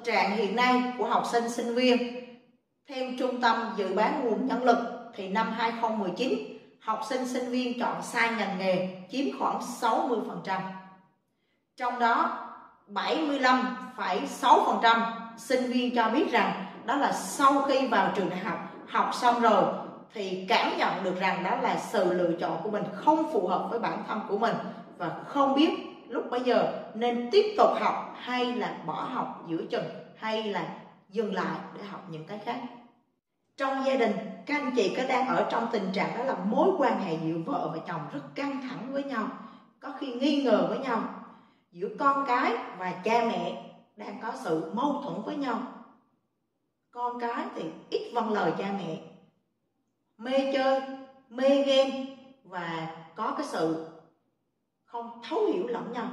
trạng hiện nay của học sinh sinh viên, theo Trung tâm Dự báo Nguồn Nhân lực thì năm 2019, học sinh sinh viên chọn sai ngành nghề chiếm khoảng 60%. Trong đó 75,6% sinh viên cho biết rằng đó là sau khi vào trường đại học, học xong rồi thì cảm nhận được rằng đó là sự lựa chọn của mình không phù hợp với bản thân của mình và không biết lúc bấy giờ nên tiếp tục học hay là bỏ học giữa chừng hay là dừng lại để học những cái khác. Trong gia đình, các anh chị có đang ở trong tình trạng đó là mối quan hệ giữa vợ và chồng rất căng thẳng với nhau, có khi nghi ngờ với nhau, giữa con cái và cha mẹ đang có sự mâu thuẫn với nhau. Con cái thì ít vâng lời cha mẹ, mê chơi, mê game và có cái sự không thấu hiểu lẫn nhau.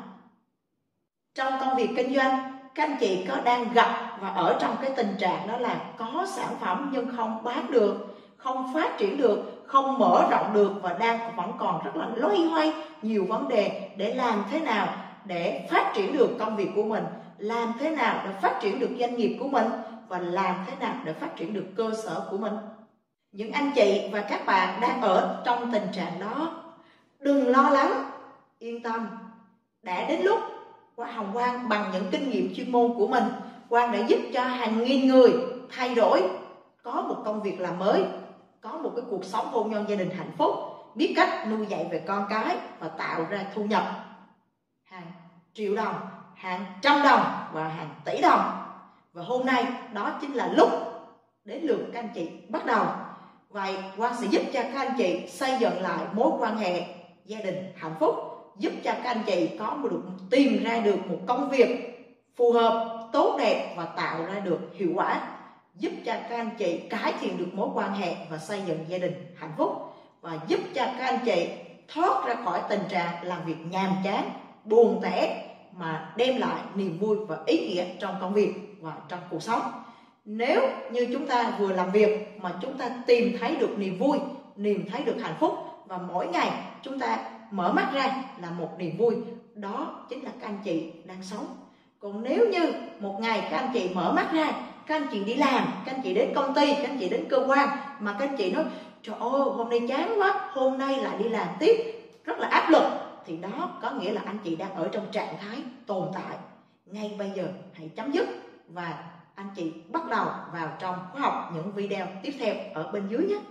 Trong công việc kinh doanh, các anh chị có đang gặp và ở trong cái tình trạng đó là có sản phẩm nhưng không bán được, không phát triển được, không mở rộng được và vẫn còn rất là loay hoay nhiều vấn đề để làm thế nào để phát triển được công việc của mình, làm thế nào để phát triển được doanh nghiệp của mình và làm thế nào để phát triển được cơ sở của mình. Những anh chị và các bạn đang ở trong tình trạng đó, đừng lo lắng, yên tâm. Đã đến lúc Hồng Quang bằng những kinh nghiệm chuyên môn của mình, Quang đã giúp cho hàng nghìn người thay đổi, có một công việc làm mới, có một cái cuộc sống hôn nhân gia đình hạnh phúc, biết cách nuôi dạy về con cái và tạo ra thu nhập hàng triệu đồng, hàng trăm đồng và hàng tỷ đồng. Và hôm nay đó chính là lúc đến lượt các anh chị bắt đầu. Vậy Quang sẽ giúp cho các anh chị xây dựng lại mối quan hệ gia đình hạnh phúc, giúp cho các anh chị tìm ra được một công việc phù hợp, tốt đẹp và tạo ra được hiệu quả, giúp cho các anh chị cải thiện được mối quan hệ và xây dựng gia đình hạnh phúc, và giúp cho các anh chị thoát ra khỏi tình trạng làm việc nhàm chán, buồn tẻ mà đem lại niềm vui và ý nghĩa trong công việc và trong cuộc sống. Nếu như chúng ta vừa làm việc mà chúng ta tìm thấy được niềm vui, tìm thấy được hạnh phúc và mỗi ngày chúng ta mở mắt ra là một niềm vui, đó chính là các anh chị đang sống. Còn nếu như một ngày các anh chị mở mắt ra, các anh chị đi làm, các anh chị đến công ty, các anh chị đến cơ quan mà các anh chị nói trời ơi hôm nay chán quá, hôm nay lại đi làm tiếp rất là áp lực, thì đó có nghĩa là anh chị đang ở trong trạng thái tồn tại. Ngay bây giờ hãy chấm dứt và anh chị bắt đầu vào trong khóa học những video tiếp theo ở bên dưới nhé.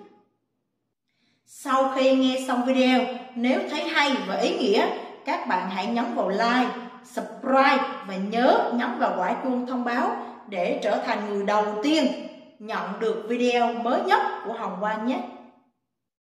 Sau khi nghe xong video, nếu thấy hay và ý nghĩa, các bạn hãy nhấn vào like, subscribe và nhớ nhấn vào quả chuông thông báo để trở thành người đầu tiên nhận được video mới nhất của Hồng Quang nhé.